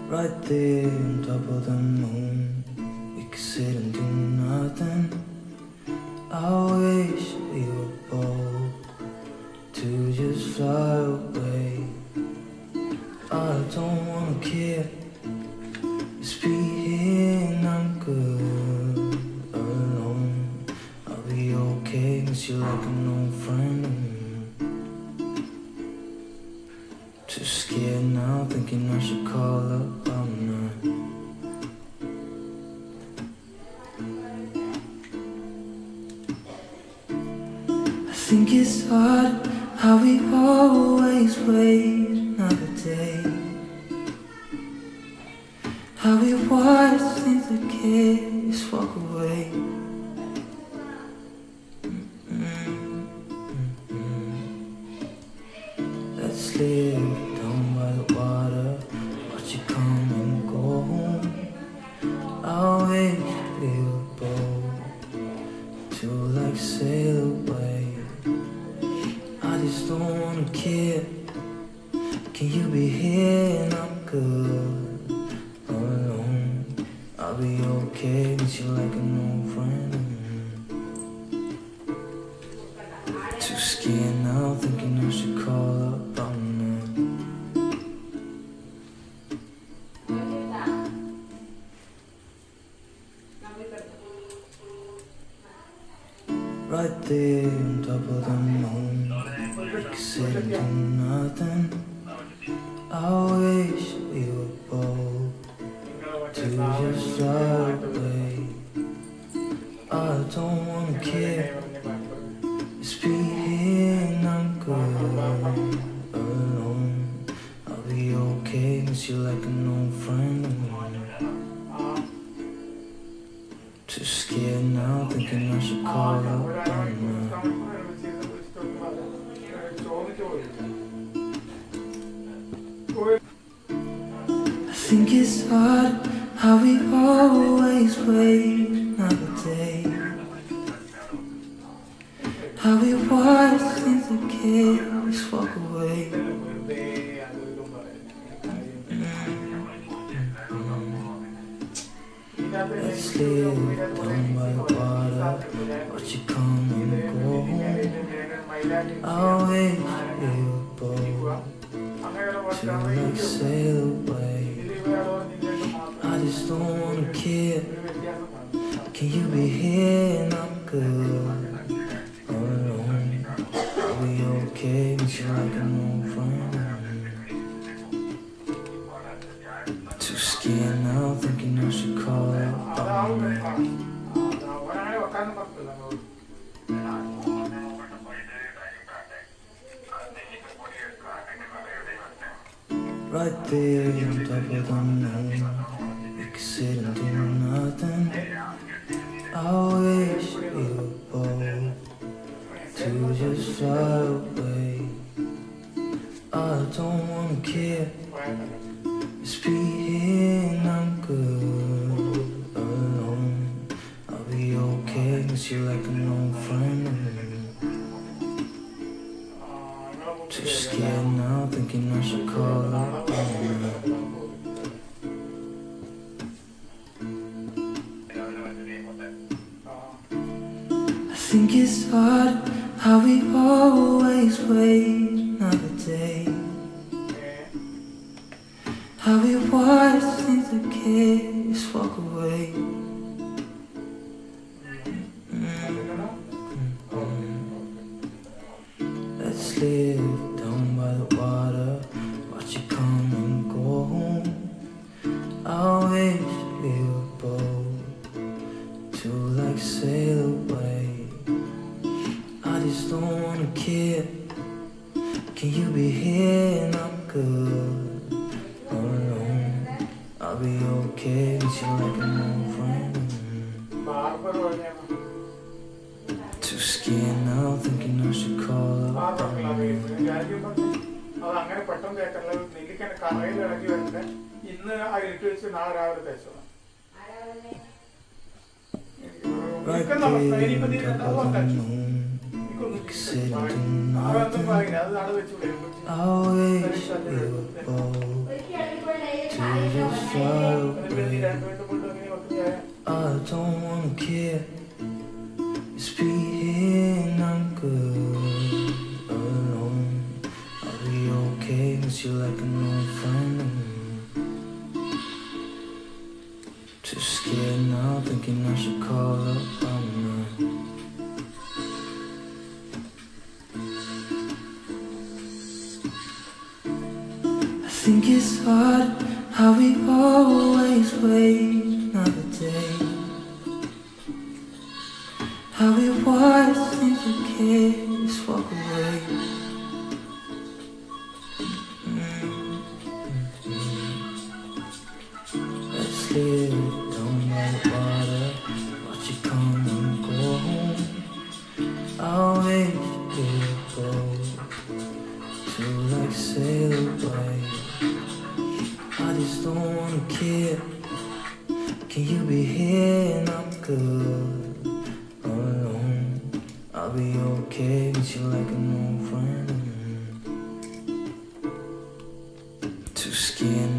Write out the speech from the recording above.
Right there on top of the moon, we could sit and do nothing. I wish we were bold to just fly away. I don't wanna care, just be here and I'm good alone. I'll be okay, miss you like an old friend. Too scared now, thinking I should call up all night. I think it's hard how we always wait another day, how we watch things that kids walk away. Let's live down by the water, watch you come and go home. I wish we were bold to like sail away. I just don't wanna care. Can you be here and I'm good alone? I'll be okay, miss you like an old friend. Too scared now, thinking I should call up all night. Right there on top of the moon, we could sit and do nothing. I wish we were bold to just fly away. I don't wanna care, just be here and I'm good alone. I'll be okay, miss you like an old friend. Too scared now, thinking I should call up all night. I think it's hard how we always wait another day, how we watch things that kids walk away. Let's live down by the water, watch you come and go home. I wish we were bold to like sail away. I just don't wanna care. Can you be here and I'm good alone? I'll be okay, miss you like an old friend. Too scared now, thinking I should call up all night. Right there on top of the moon, we could sit and do nothing. I wish we were bold to just fly away. I don't wanna care, just be here and I'm good alone. I'll be okay, miss you like an old friend. Too scared now, thinking I should call up all night. I think it's hard how we always wait another day, how we watch things that kids walk away. Let's live down by the water, watch you come and go home. I wish we were bold to like sail away. I just don't wanna care. Can you be here and I'm good alone? I'll be okay, miss you like an old friend. Too scared now, thinking I should call up all night. Right there on top of the moon, we could sit and do nothing. I wish we were bold to just fly away. I don't wanna care. Just be here and I'm good alone. I'll be okay, miss you like an old friend. Too scared now, thinking I should call up. I'm not. I think it's hard how we always wait another day. How we watch things okay, just walk away. Let's live down by the water, watch it come and go home. I'll wait till you go to like sail away. I just don't wanna care. Can you be here and I'm good alone? I'll be okay, miss you like an old friend. Too scared